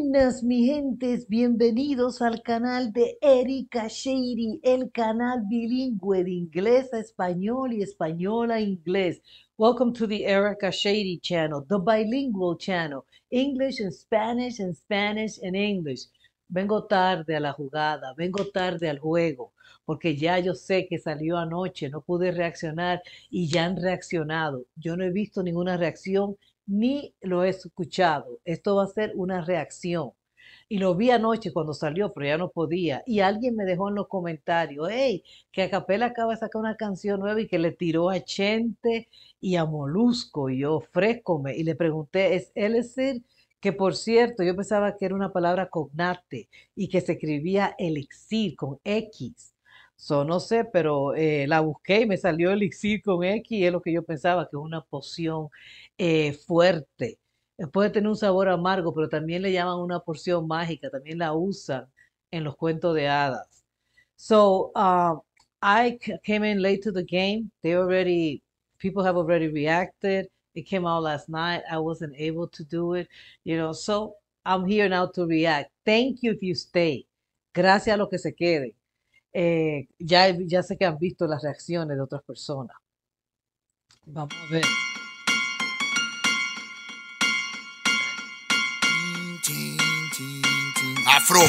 Buenas, mi gentes, bienvenidos al canal de Erika Shady, el canal bilingüe de inglés a español y español a inglés. Welcome to the Erika Shady channel, the bilingual channel, English and Spanish and English. Vengo tarde a la jugada, vengo tarde al juego, porque ya yo sé que salió anoche, no pude reaccionar y ya han reaccionado. Yo no he visto ninguna reacción ni lo he escuchado. Esto va a ser una reacción. Y lo vi anoche cuando salió, pero ya no podía. Y alguien me dejó en los comentarios, hey, que Acapela acaba de sacar una canción nueva y que le tiró a Chente y a Molusco. Y yo, frescome. Y le pregunté, ¿es Elixir? Que por cierto, yo pensaba que era una palabra cognate y que se escribía elixir con X. So, no sé, pero la busqué y me salió elixir con X y es lo que yo pensaba, que es una poción fuerte. Puede tener un sabor amargo, pero también le llaman una porción mágica, también la usan en los cuentos de hadas. So, came in late to the game. People have already reacted. It came out last night. I wasn't able to do it, so I'm here now to react. Thank you if you stay. Gracias a los que se queden. Ya sé que han visto las reacciones de otras personas. Vamos a ver. Afro.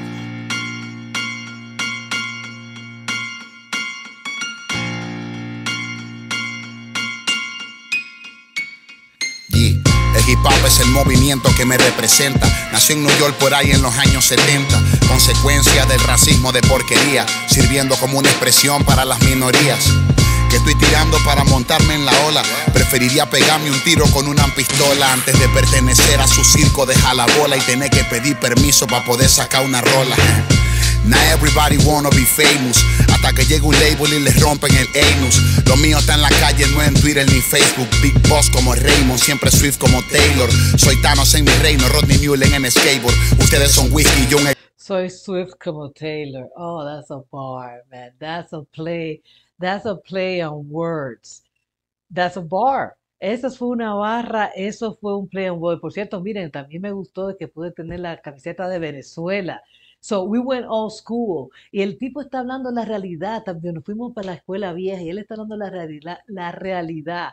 El hip hop es el movimiento que me representa. Nació en New York por ahí en los años 70. Consecuencia del racismo de porquería, sirviendo como una expresión para las minorías. Que estoy tirando para montarme en la ola. Preferiría pegarme un tiro con una pistola antes de pertenecer a su circo de jalabola y tener que pedir permiso para poder sacar una rola. Now everybody wanna be famous, hasta que llega un label y les rompen el anus. Lo mío está en la calle, no en Twitter ni Facebook. Big Boss como Raymond, siempre Swift como Taylor. Soy Thanos en mi reino, Rodney Mullen en skateboard. Ustedes son whisky, yo un... Soy Swift como Taylor. Oh, that's a bar, man. That's a play. That's a play on words. That's a bar. Esa fue una barra, eso fue un play on words. Por cierto, miren, también me gustó de que pude tener la camiseta de Venezuela. So we went old school. Y el tipo está hablando la realidad. También nos fuimos para la escuela vieja y él está hablando la realidad, la realidad.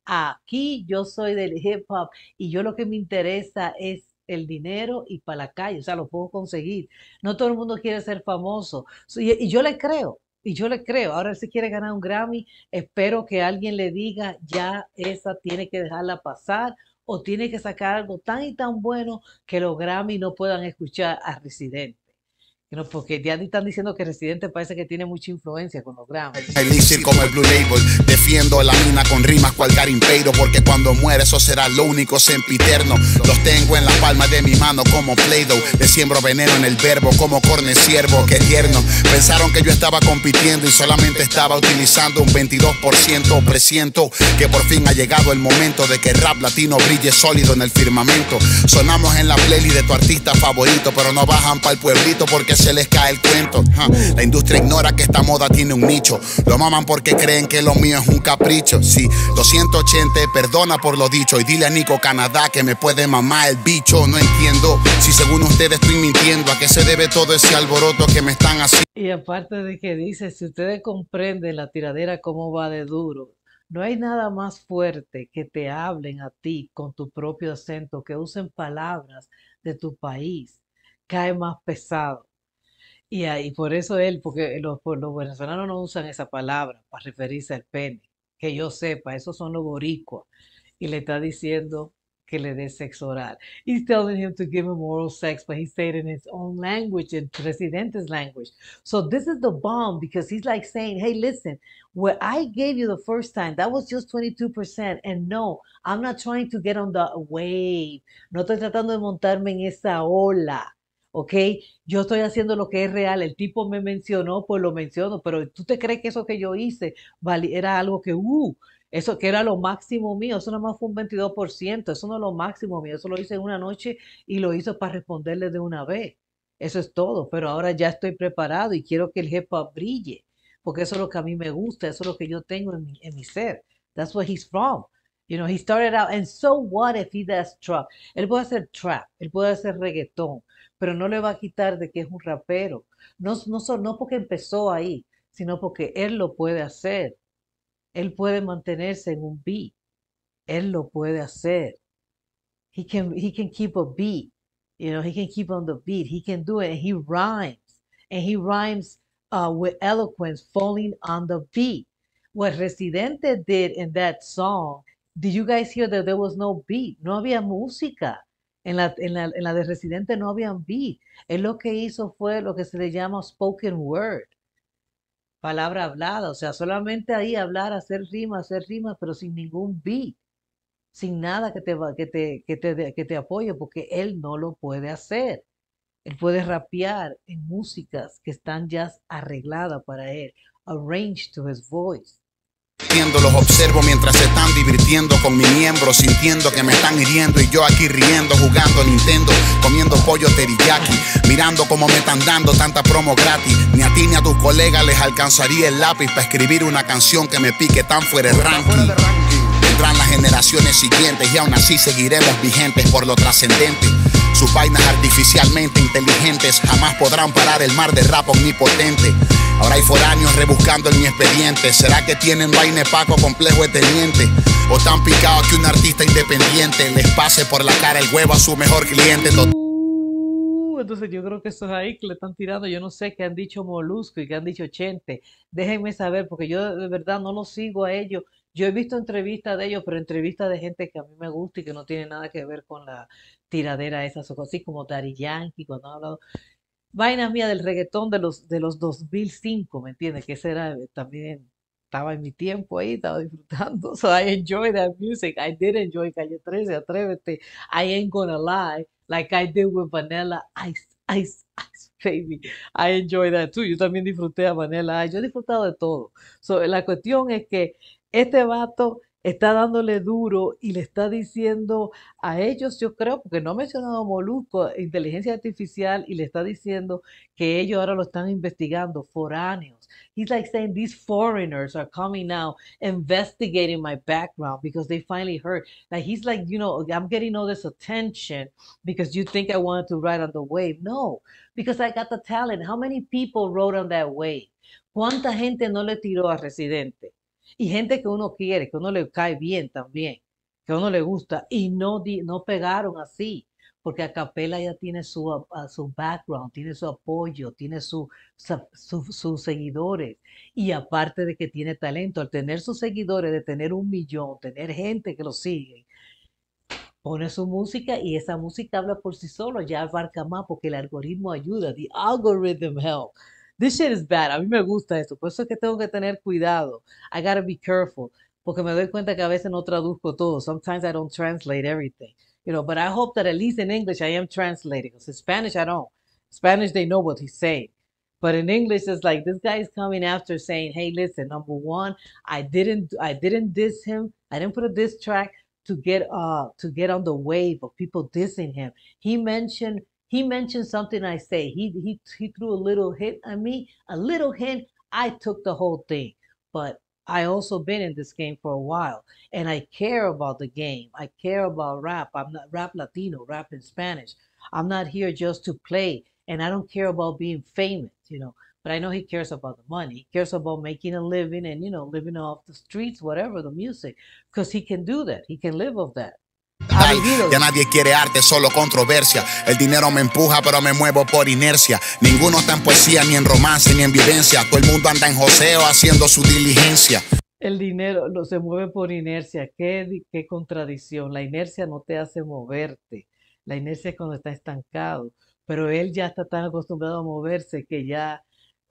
Aquí yo soy del hip hop y yo lo que me interesa es el dinero y para la calle, o sea, lo puedo conseguir. No todo el mundo quiere ser famoso. Y yo le creo, y yo le creo. Ahora él se quiere ganar un Grammy, espero que alguien le diga, ya esa tiene que dejarla pasar o tiene que sacar algo tan y tan bueno que los Grammy no puedan escuchar a Residente. No, porque ya están diciendo que Residente parece que tiene mucha influencia con los Grammy. Elixir como el Blue Label, defiendo la mina con rimas cual Garimpeiro, porque cuando muere eso será lo único sempiterno. Los tengo en la palma de mi mano como Play-Doh, le siembro veneno en el verbo como corne ciervo, que tierno. Pensaron que yo estaba compitiendo y solamente estaba utilizando un 22%. Presiento que por fin ha llegado el momento de que el rap latino brille sólido en el firmamento. Sonamos en la playlist de tu artista favorito, pero no bajan para el pueblito porque se les cae el cuento. La industria ignora que esta moda tiene un nicho. Lo maman porque creen que lo mío es un capricho. Sí, 280, perdona por lo dicho. Y dile a Nico Canadá que me puede mamar el bicho. No entiendo si según ustedes estoy mintiendo. ¿A qué se debe todo ese alboroto que me están haciendo? Y aparte de que dice, si ustedes comprenden la tiradera cómo va de duro, no hay nada más fuerte que te hablen a ti con tu propio acento, que usen palabras de tu país. Cae más pesado. Y ahí, por eso él, porque los venezolanos no usan esa palabra para referirse al pene. Que yo sepa, esos son los boricuas. Y le está diciendo que le dé sexo oral. He's telling him to give him oral sex, but he's saying it in his own language, in Presidente's language. So this is the bomb because he's like saying, hey, listen, what I gave you the first time, that was just 22%. And no, I'm not trying to get on the wave. No estoy tratando de montarme en esa ola. ¿Ok? Yo estoy haciendo lo que es real. El tipo me mencionó, pues lo menciono, pero ¿tú te crees que eso que yo hice era algo que, eso que era lo máximo mío? Eso nada más fue un 22%, eso no es lo máximo mío, eso lo hice en una noche y lo hice para responderle de una vez. Eso es todo, pero ahora ya estoy preparado y quiero que el hip hop brille, porque eso es lo que a mí me gusta, eso es lo que yo tengo en mi ser. That's where he's from. You know, he started out, and so what if he does trap? Él puede hacer trap, él puede hacer reggaetón, pero no le va a quitar de que es un rapero. No porque empezó ahí, sino porque él lo puede hacer. Él puede mantenerse en un beat. Él lo puede hacer. He can keep a beat. You know, he can keep on the beat. He can do it. And he rhymes. And he rhymes with eloquence, falling on the beat. What Residente did in that song, did you guys hear that there was no beat? No había música. En la de Residente no había beat. Él lo que hizo fue lo que se le llama spoken word, palabra hablada. O sea, solamente ahí hablar, hacer rimas, pero sin ningún beat, sin nada que te apoye, porque él no lo puede hacer. Él puede rapear en músicas que están ya arregladas para él, arranged to his voice. Los observo mientras se están divirtiendo con mi miembro, sintiendo que me están hiriendo y yo aquí riendo, jugando Nintendo, comiendo pollo teriyaki, mirando cómo me están dando tanta promo gratis. Ni a ti ni a tus colegas les alcanzaría el lápiz para escribir una canción que me pique tan fuera de ranking. Vendrán las generaciones siguientes y aún así seguiremos vigentes por lo trascendente. Sus vainas artificialmente inteligentes jamás podrán parar el mar de rap omnipotente. Ahora hay foráneos rebuscando en mi expediente. ¿Será que tienen vaina Paco complejo de teniente? ¿O tan picados que un artista independiente les pase por la cara el huevo a su mejor cliente? Entonces yo creo que eso es ahí que le están tirando. Yo no sé qué han dicho Molusco y qué han dicho Chente. Déjenme saber, porque yo de verdad no los sigo a ellos. Yo he visto entrevistas de ellos, pero entrevistas de gente que a mí me gusta y que no tiene nada que ver con la tiradera esa, así como Daddy Yankee, cuando han hablado vaina mía del reggaetón de los 2005, ¿me entiendes? Que ese era también, estaba en mi tiempo ahí, estaba disfrutando. So I enjoy that music. I did enjoy Calle 13, Atrévete. I ain't gonna lie, like I did with Vanilla Ice, Ice, Ice, baby. I enjoy that too. Yo también disfruté a Vanilla Ice. Yo he disfrutado de todo. So, la cuestión es que este vato está dándole duro y le está diciendo a ellos, yo creo, porque no ha mencionado Molusco, inteligencia artificial, y le está diciendo que ellos ahora lo están investigando, foráneos. He's like saying these foreigners are coming now investigating my background because they finally heard. Like he's like, I'm getting all this attention because you think I wanted to ride on the wave. No, because I got the talent. How many people rode on that wave? ¿Cuánta gente no le tiró a Residente? Y gente que uno quiere, que uno le cae bien también, que a uno le gusta, y no pegaron así, porque Acapella ya tiene su background, tiene su apoyo, tiene sus seguidores, y aparte de que tiene talento, al tener sus seguidores, de tener 1 millón, tener gente que lo sigue, pone su música y esa música habla por sí solo, ya abarca más porque el algoritmo ayuda, the algorithm help. This shit is bad. A mí me gusta eso. Por eso es que tengo que tener cuidado. I gotta be careful. Porque me doy cuenta que a veces no traduzco todo. Sometimes I don't translate everything. But I hope that at least in English I am translating. Because in Spanish I don't. Spanish they know what he's saying. But in English it's like this guy is coming after saying, hey, listen, number one, I didn't diss him. I didn't put a diss track to get on the wave of people dissing him. He mentioned something I say. He threw a little hint at me, a little hint. I took the whole thing. But I also been in this game for a while, and I care about the game. I care about rap. I'm not rap Latino, rap in Spanish. I'm not here just to play, and I don't care about being famous, But I know he cares about the money. He cares about making a living and, living off the streets, whatever, the music, because he can do that. He can live off that. Ya nadie quiere arte, solo controversia. El dinero me empuja, pero me muevo por inercia. Ninguno está en poesía, ni en romance, ni en vivencia. Todo el mundo anda en joseo haciendo su diligencia. El dinero se mueve por inercia. Qué contradicción. La inercia no te hace moverte. La inercia es cuando está estancado. Pero él ya está tan acostumbrado a moverse que ya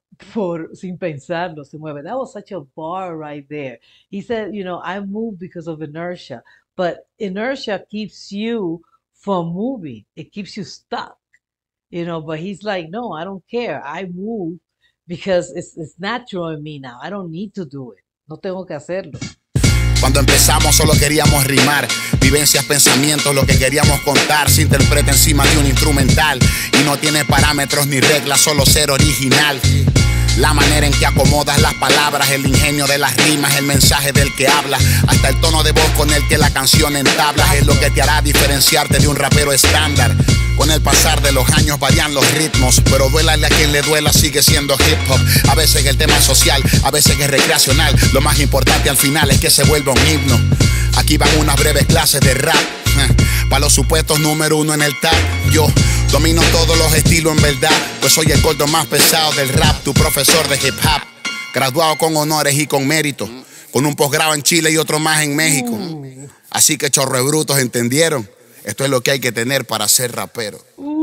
sin pensarlo se mueve. That was such a bar right there. He said, I move because of inertia. But inertia keeps you from moving. It keeps you stuck, but he's like, no, I don't care. I move because it's natural in me now. I don't need to do it. No tengo que hacerlo. Cuando empezamos solo queríamos rimar, vivencias, pensamientos, lo que queríamos contar se interpreta encima de un instrumental y no tiene parámetros ni reglas, solo ser original. La manera en que acomodas las palabras, el ingenio de las rimas, el mensaje del que habla, hasta el tono de voz con el que la canción entabla, es lo que te hará diferenciarte de un rapero estándar. Con el pasar de los años varían los ritmos, pero duélale a quien le duela, sigue siendo hip hop. A veces el tema es social, a veces es recreacional. Lo más importante al final es que se vuelva un himno. Aquí van unas breves clases de rap, para los supuestos número 1 en el tag. Yo domino todos los estilos en verdad, pues soy el gordo más pesado del rap, tu profesor de hip hop. Graduado con honores y con mérito, con un posgrado en Chile y otro más en México. Así que chorro de brutos, ¿entendieron? Esto es lo que hay que tener para ser rapero.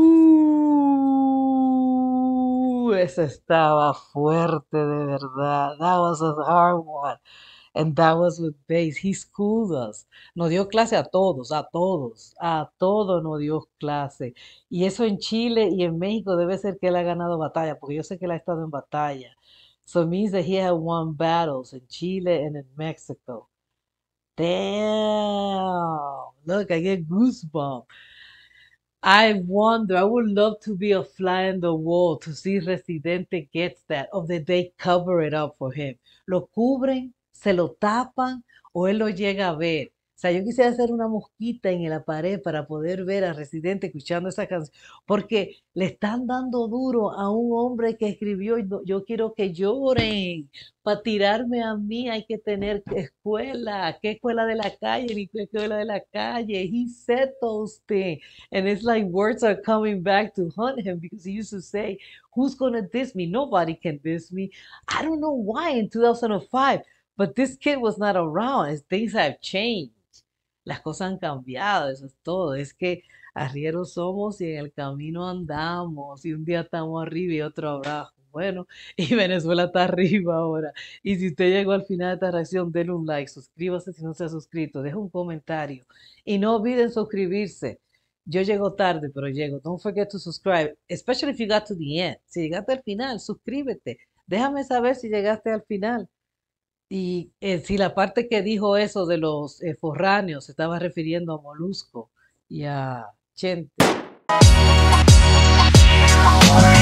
Ese estaba fuerte de verdad. That was a hard one. And that was with bass. He schooled us. Nos dio clase a todos, a todos, a todos nos dio clase. Y eso en Chile y en México debe ser que él ha ganado batalla, porque yo sé que él ha estado en batalla. So it means that he had won battles in Chile and in Mexico. Damn. Look, I get goosebumps. I wonder, I would love to be a fly in the wall to see Residente gets that, or that they cover it up for him. Lo cubren, se lo tapan, o él lo llega a ver. O sea, yo quisiera hacer una mosquita en la pared para poder ver a Residente escuchando esa canción, porque le están dando duro a un hombre que escribió, yo quiero que lloren. Para tirarme a mí hay que tener escuela. ¿Qué escuela de la calle? Ni qué escuela de la calle. He said those things. And it's like words are coming back to haunt him because he used to say, who's going to diss me? Nobody can diss me. I don't know why in 2005, but this kid was not around. Things have changed. Las cosas han cambiado, eso es todo. Es que arrieros somos y en el camino andamos. Y un día estamos arriba y otro abajo. Bueno, y Venezuela está arriba ahora. Y si usted llegó al final de esta reacción, denle un like, suscríbase si no se ha suscrito, deje un comentario. Y no olviden suscribirse. Yo llego tarde, pero llego. Don't forget to subscribe, especially if you got to the end. Si llegaste al final, suscríbete. Déjame saber si llegaste al final. Y si la parte que dijo eso de los forráneos se estaba refiriendo a Molusco y a Chente.